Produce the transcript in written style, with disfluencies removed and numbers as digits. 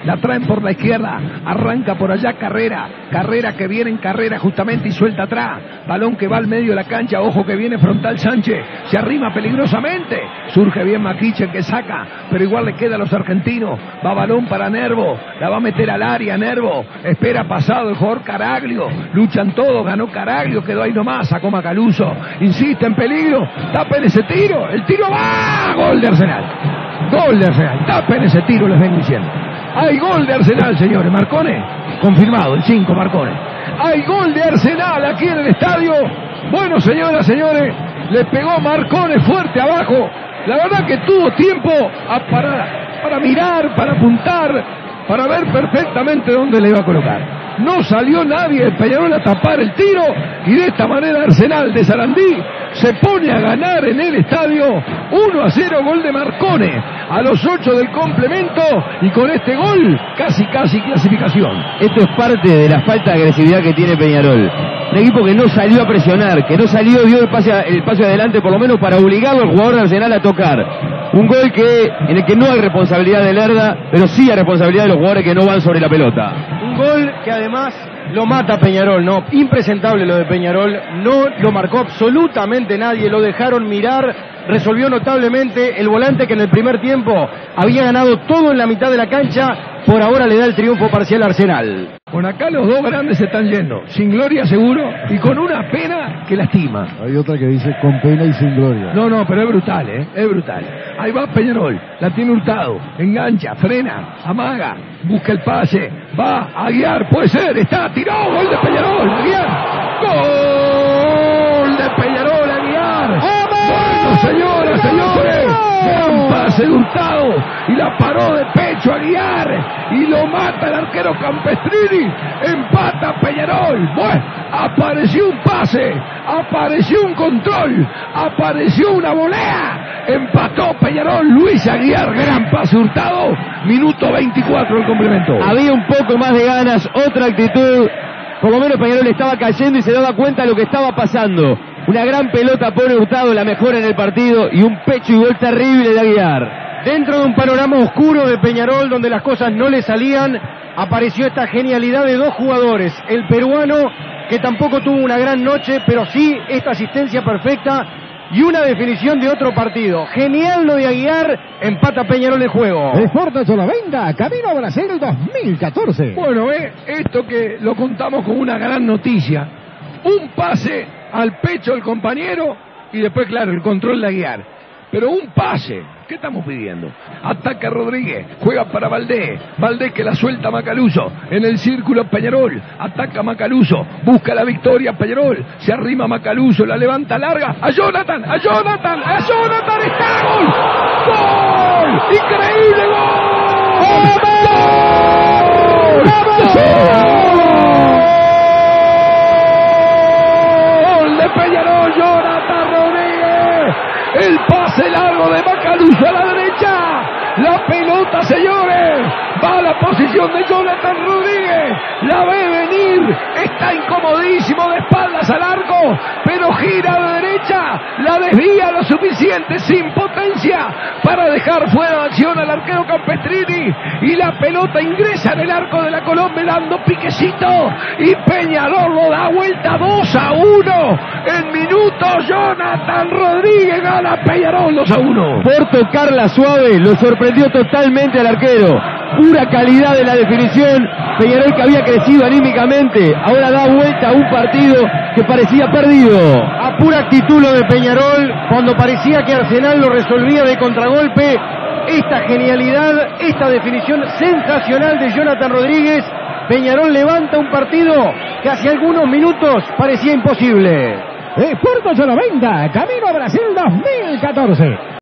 la traen por la izquierda, arranca por allá Carrera que viene en carrera justamente y suelta atrás, balón que va al medio de la cancha, ojo que viene frontal Sánchez, se arrima peligrosamente, surge bien Maquiche que saca, pero igual le queda a los argentinos, va balón para Nervo, la va a meter al área Nervo, espera pasado el jugador Caraglio, luchan todos, ganó Caraglio, quedó ahí nomás, sacó Macaluso, insiste en peligro, tapen ese tiro, el tiro va, gol de Arsenal, tapen ese tiro, les vengo diciendo. Hay gol de Arsenal, señores. Marcone, confirmado, el 5, Marcone. Hay gol de Arsenal aquí en el estadio. Bueno, señoras, señores, le pegó Marcone fuerte abajo. La verdad que tuvo tiempo para mirar, para apuntar, para ver perfectamente dónde le iba a colocar. No salió nadie de Peñarol a tapar el tiro y de esta manera Arsenal de Sarandí se pone a ganar en el estadio 1-0, gol de Marcone a los 8 del complemento y con este gol casi clasificación. Esto es parte de la falta de agresividad que tiene Peñarol. Un equipo que no salió a presionar, que no salió, dio el pase adelante por lo menos para obligarlo al jugador de Arsenal a tocar. Un gol en el que no hay responsabilidad de Lerda, pero sí hay responsabilidad de los jugadores que no van sobre la pelota. Un gol que además lo mata Peñarol, ¿no? Impresentable lo de Peñarol, no lo marcó absolutamente nadie, lo dejaron mirar, resolvió notablemente el volante que en el primer tiempo había ganado todo en la mitad de la cancha, por ahora le da el triunfo parcial a Arsenal. Con acá los dos grandes se están yendo, sin gloria seguro y con una pena que lastima. Hay otra que dice con pena y sin gloria. No, pero es brutal, es brutal. Ahí va Peñarol, la tiene Hurtado, engancha, frena, amaga, busca el pase, va a Aguiar, puede ser, tiró, gol de Peñarol, Aguiar, gol de Peñarol, Aguiar. Bueno, señoras, señores, gran pase de Hurtado y la paró de pecho Aguiar y lo mata el arquero Campestrini, empata Peñarol. Bueno, apareció un pase, apareció un control, apareció una volea, empató Peñarol, Luis Aguiar, gran pase Hurtado, minuto 24 del complemento. Había un poco más de ganas, otra actitud, por lo menos Peñarol estaba cayendo y se daba cuenta de lo que estaba pasando. Una gran pelota pone Hurtado, la mejor en el partido, y un pecho y gol terrible de Aguiar. Dentro de un panorama oscuro de Peñarol, donde las cosas no le salían, apareció esta genialidad de dos jugadores. El peruano, que tampoco tuvo una gran noche, pero sí esta asistencia perfecta y una definición de otro partido. Genial lo de Aguiar, empata Peñarol el juego. Sporta Venga, camino a Brasil 2014. Bueno, esto que lo contamos como una gran noticia. Un pase al pecho del compañero y después, claro, el control de Aguiar. Pero un pase, ¿qué estamos pidiendo? Ataca Rodríguez, juega para Valdés que la suelta Macaluso, en el círculo Peñarol, ataca Macaluso, busca la victoria Peñarol, se arrima Macaluso, la levanta larga, a Jonathan, está, gol, gol, increíble, gol, gol de Peñarol, Jonathan Rodríguez, el pase largo de Macaluso a la derecha, la pelota, señores, va a la posición de Jonathan Rodríguez, la ve venir, está incomodísimo de espaldas al arco, pero gira a la derecha, la desvía lo suficiente, sin potencia, para dejar fuera de acción al arquero Campestrini, y la pelota ingresa en el arco de la Colombia dando piquecito, y Peñarol lo da vuelta 2-1, en minutos Jonathan Rodríguez gana Peñarol 2-1. Por tocarla suave, lo sorprendió totalmente al arquero. Pura calidad de la definición. Peñarol, que había crecido anímicamente, ahora da vuelta a un partido que parecía perdido. A pura actitud lo de Peñarol, cuando parecía que Arsenal lo resolvía de contragolpe. Esta genialidad, esta definición sensacional de Jonathan Rodríguez. Peñarol levanta un partido que hace algunos minutos parecía imposible. Sporta Venga, camino a Brasil 2014.